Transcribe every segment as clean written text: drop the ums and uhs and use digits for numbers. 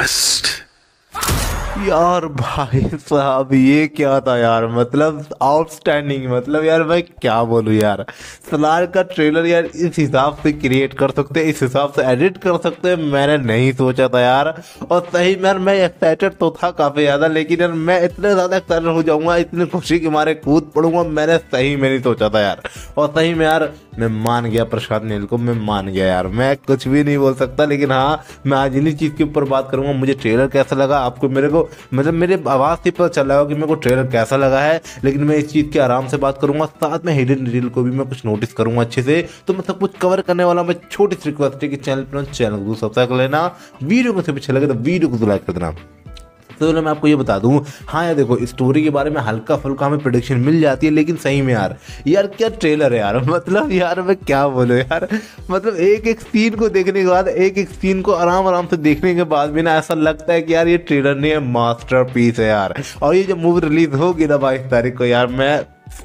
Podcast. यार भाई साहब ये क्या था यार, मतलब आउटस्टैंडिंग। मतलब यार मैं क्या बोलूं यार, सलार का ट्रेलर यार इस हिसाब से क्रिएट कर सकते हैं, इस हिसाब से एडिट कर सकते हैं, मैंने नहीं सोचा था यार। और सही में यार मैं एक्साइटेड तो था काफी ज्यादा, लेकिन यार मैं इतने ज्यादा एक्साइटेड हो जाऊंगा, इतनी खुशी के मारे कूद पड़ूंगा, मैंने सही में नहीं सोचा था यार। और सही में यार मैं मान गया प्रशांत नील को, मैं मान गया यार, मैं कुछ भी नहीं बोल सकता। लेकिन हाँ, मैं आज इन्हीं चीज के ऊपर बात करूंगा, मुझे ट्रेलर कैसा लगा, आपको मेरे को मतलब मेरे आवाज से पता चल रहा होगा कि मेरे को ट्रेलर कैसा लगा है। लेकिन मैं इस चीज के आराम से बात करूंगा, साथ में हिडन डिटेल को भी मैं कुछ नोटिस करूंगा अच्छे से। तो मैं सब कुछ कवर करने वाला, मैं छोटी सी रिक्वेस्ट है कि चैनल को सब्सक्राइब कर लेना, वीडियो को सब अच्छा लगे तो वीडियो को लाइक कर देना। तो मैं आपको ये बता दूं, हाँ यार देखो, स्टोरी के बारे में हल्का फुल्का हमें प्रेडिक्शन मिल जाती है, लेकिन सही में यार क्या ट्रेलर है यार। मतलब यार मैं क्या बोलूं यार, मतलब एक एक सीन को देखने के बाद, एक एक सीन को आराम आराम से देखने के बाद भी ना ऐसा लगता है कि यार ये ट्रेलर नहीं है, मास्टरपीस है यार। और ये जब मूवी रिलीज होगी ना 22 तारीख को, यार मैं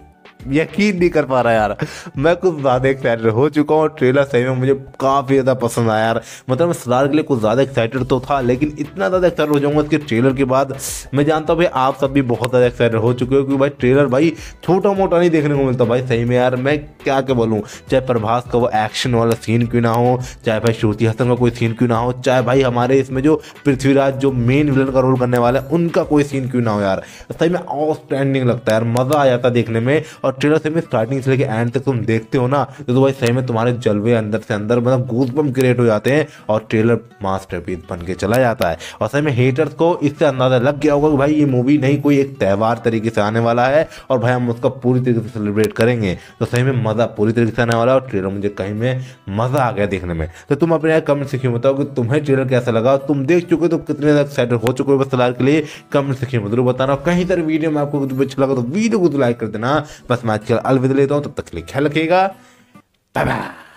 यकीन नहीं कर पा रहा यार, मैं कुछ ज्यादा एक्साइटेड हो चुका हूँ। ट्रेलर सही में मुझे काफी ज्यादा पसंद आया यार। मतलब मैं सलार के लिए कुछ ज्यादा एक्साइटेड तो था, लेकिन इतना ज्यादा एक्साइटेड हो जाऊंगा इसके ट्रेलर के बाद। मैं जानता हूँ भाई आप सब भी बहुत ज्यादा एक्साइटेड हो चुके हो, क्योंकि भाई ट्रेलर भाई छोटा मोटा नहीं देखने को मिलता भाई सही में यार। मैं क्या क्या बोलूँ, चाहे प्रभास का वो एक्शन वाला सीन क्यों ना हो, चाहे भाई श्रुति हसन का कोई सीन क्यों ना हो, चाहे भाई हमारे इसमें जो पृथ्वीराज जो मेन विलन का रोल करने वाला है उनका कोई सीन क्यों ना हो यार, सही में आउटस्टैंडिंग लगता है यार, मजा आ जाता है देखने में। और ट्रेलर से में स्टार्टिंग से लेके एंड तक तुम देखते हो ना, तो भाई सही में तुम्हारे जलवे अंदर से अंदर मतलब गूज़बम्प क्रिएट हो जाते हैं, और ट्रेलर मास्टरपीस बन के चला जाता है। और सही में हेटर्स को इससे अंदाजा लग गया होगा कि भाई ये मूवी नहीं कोई एक त्यौहार तरीके से आने वाला है, और भाई हम उसका पूरी तरीके से सेलिब्रेट करेंगे। तो सही में मजा पूरी तरीके से आने वाला है, और ट्रेलर मुझे कहीं में मजा आ गया देखने में। तो तुम अपने यार कमेंट सेक्शन में बताओ कि तुम्हें ट्रेलर कैसा लगा, तुम देख चुके हो तो कितने ज्यादा एक्साइटेड हो चुके हो बस सलार के लिए, कमेंट सेक्शन में जरूर बताना। कहीं तरह वीडियो में आपको कुछ अच्छा लगा तो वीडियो को लाइक कर देना। बस मैं आज कल अलविदा लेता हूँ, तब तक के लिए ख्याल रखिएगा, बाय बाय।